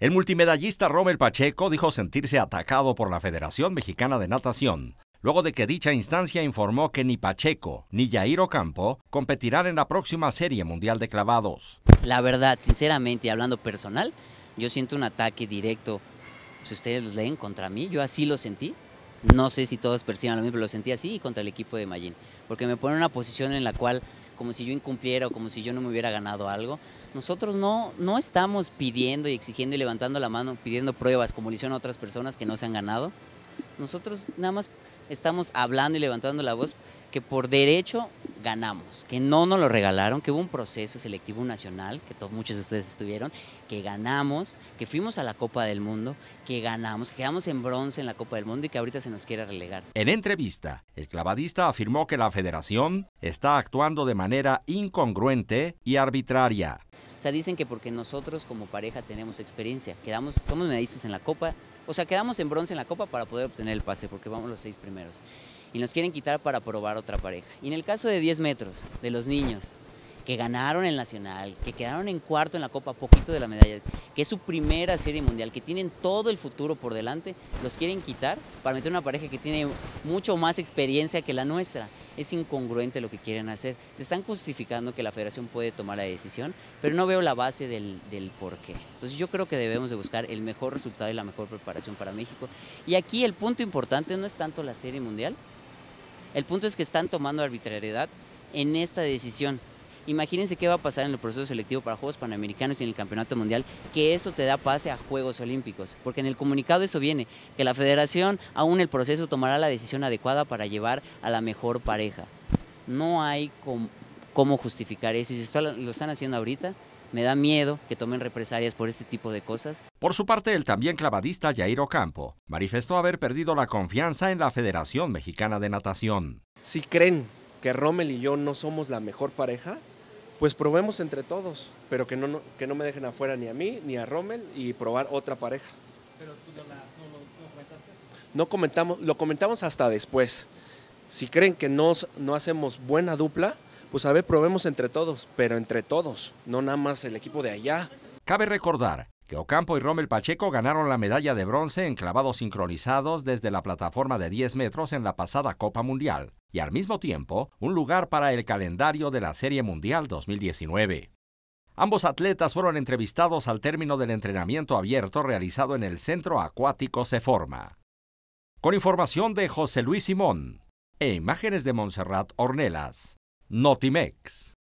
El multimedallista Rommel Pacheco dijo sentirse atacado por la Federación Mexicana de Natación, luego de que dicha instancia informó que ni Pacheco ni Yair Ocampo competirán en la próxima Serie Mundial de Clavados. La verdad, sinceramente, hablando personal, yo siento un ataque directo, si ustedes los leen, contra mí, yo así lo sentí. No sé si todos perciban lo mismo, pero lo sentí así y contra el equipo de Mayín, porque me pone en una posición en la cual, como si yo incumpliera o como si yo no me hubiera ganado algo. Nosotros no estamos pidiendo y exigiendo y levantando la mano, pidiendo pruebas como lo hicieron otras personas que no se han ganado. Nosotros nada más estamos hablando y levantando la voz que por derecho ganamos, que no nos lo regalaron, que hubo un proceso selectivo nacional, que muchos de ustedes estuvieron, que ganamos, que fuimos a la Copa del Mundo, que ganamos, que quedamos en bronce en la Copa del Mundo y que ahorita se nos quiere relegar. En entrevista, el clavadista afirmó que la federación está actuando de manera incongruente y arbitraria. O sea, dicen que porque nosotros como pareja tenemos experiencia, somos medallistas en la Copa, o sea, quedamos en bronce en la Copa para poder obtener el pase, porque vamos los 6 primeros. Y nos quieren quitar para probar otra pareja. Y en el caso de 10 metros, de los niños, que ganaron el Nacional, que quedaron en cuarto en la Copa, poquito de la medalla, que es su primera serie mundial, que tienen todo el futuro por delante, los quieren quitar para meter una pareja que tiene mucho más experiencia que la nuestra. Es incongruente lo que quieren hacer. Te están justificando que la federación puede tomar la decisión, pero no veo la base del por qué. Entonces yo creo que debemos de buscar el mejor resultado y la mejor preparación para México. Y aquí el punto importante no es tanto la serie mundial, el punto es que están tomando arbitrariedad en esta decisión. Imagínense qué va a pasar en el proceso selectivo para Juegos Panamericanos y en el Campeonato Mundial, que eso te da pase a Juegos Olímpicos, porque en el comunicado eso viene, que la federación aún el proceso tomará la decisión adecuada para llevar a la mejor pareja. No hay cómo justificar eso, y si lo están haciendo ahorita, me da miedo que tomen represalias por este tipo de cosas. Por su parte, el también clavadista Yair Ocampo manifestó haber perdido la confianza en la Federación Mexicana de Natación. Si creen que Rommel y yo no somos la mejor pareja, pues probemos entre todos, pero que no me dejen afuera ni a mí ni a Rommel y probar otra pareja. ¿Pero tú no comentaste eso? No comentamos, lo comentamos hasta después. Si creen que no hacemos buena dupla, pues a ver, probemos entre todos, pero entre todos, no nada más el equipo de allá. Cabe recordar que Ocampo y Rommel Pacheco ganaron la medalla de bronce en clavados sincronizados desde la plataforma de 10 metros en la pasada Copa Mundial, y al mismo tiempo un lugar para el calendario de la Serie Mundial 2019. Ambos atletas fueron entrevistados al término del entrenamiento abierto realizado en el Centro Acuático Seforma. Con información de José Luis Simón e imágenes de Montserrat Ornelas, Notimex.